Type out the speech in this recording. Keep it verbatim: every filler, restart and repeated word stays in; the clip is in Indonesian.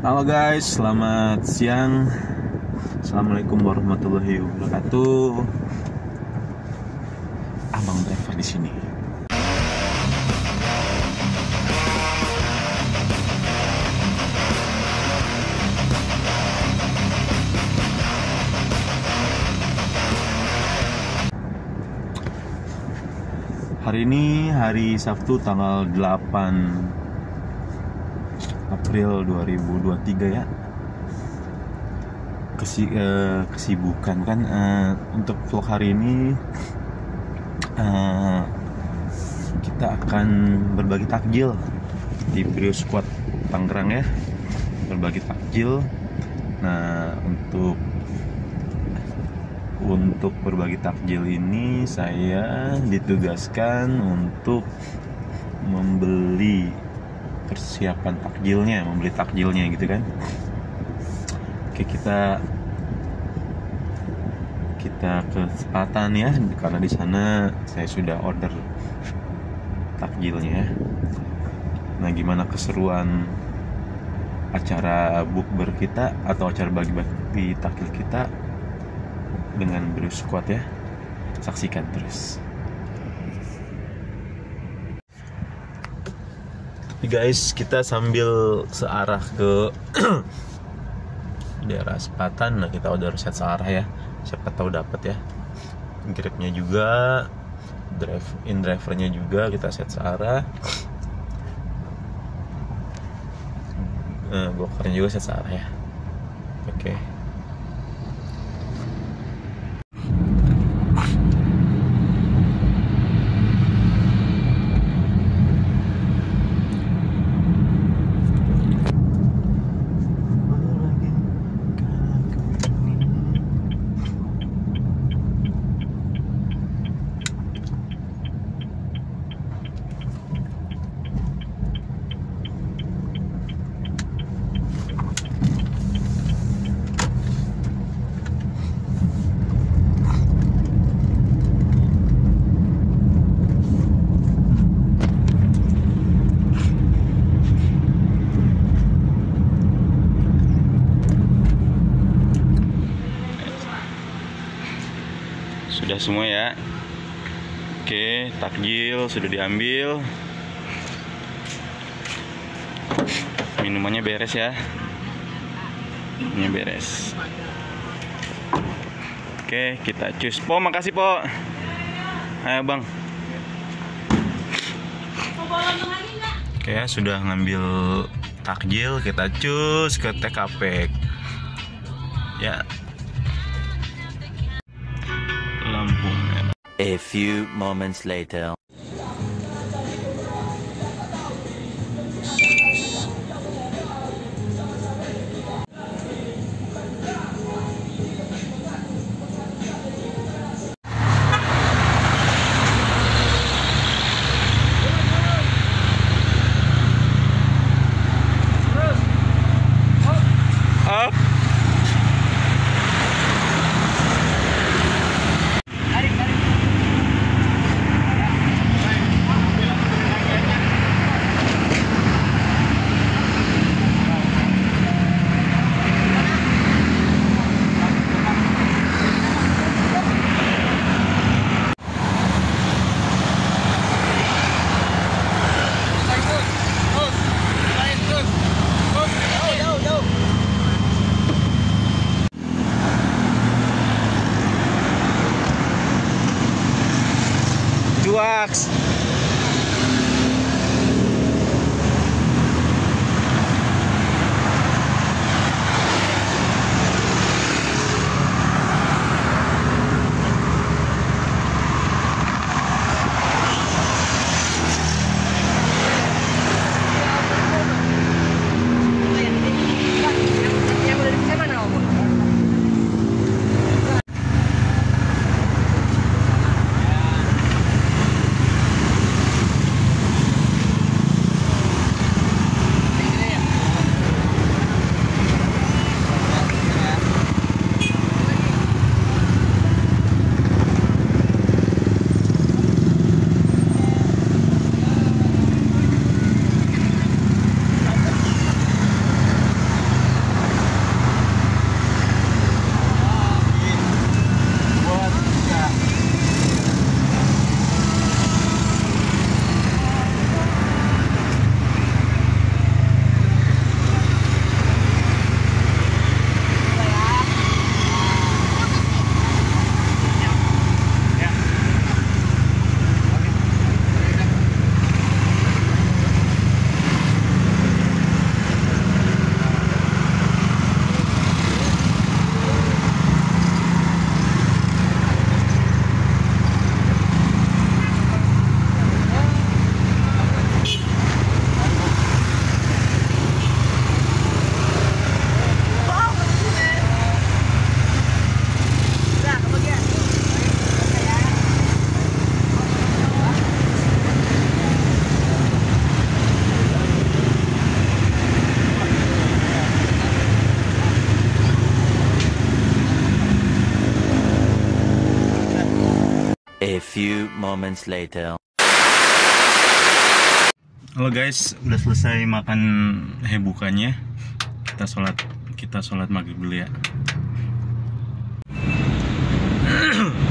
Halo guys, selamat siang. Assalamualaikum warahmatullahi wabarakatuh. Abang driver di sini. Hari ini hari Sabtu tanggal delapan April dua ribu dua puluh tiga ya. Kesi, eh, kesibukan kan eh, untuk vlog hari ini eh, kita akan berbagi takjil di Brio Squad Tangerang ya, berbagi takjil. Nah untuk untuk berbagi takjil ini saya ditugaskan untuk membeli persiapan takjilnya, membeli takjilnya gitu kan. Oke, kita kita ke Selatan ya, karena di sana saya sudah order takjilnya. Nah, gimana keseruan acara bukber kita atau acara bagi-bagi takjil kita dengan Brio Squad ya? Saksikan terus. Tapi guys, kita sambil searah ke daerah Selatan. Nah, kita udah set searah ya, siapa tahu dapat ya. Grabnya juga, drive in drivernya juga kita set searah. Nah, bokernya juga set searah ya. Oke. Okay. Sudah semua ya. Oke, takjil sudah diambil. Minumannya beres ya. Ini beres. Oke, kita cus. Po, makasih Po. Ayo Bang. Oke ya, sudah ngambil takjil, kita cus ke T K P. Ya. A few moments later. few moments later. Halo guys, udah selesai makan eh bukannya. Kita sholat kita sholat maghrib dulu ya.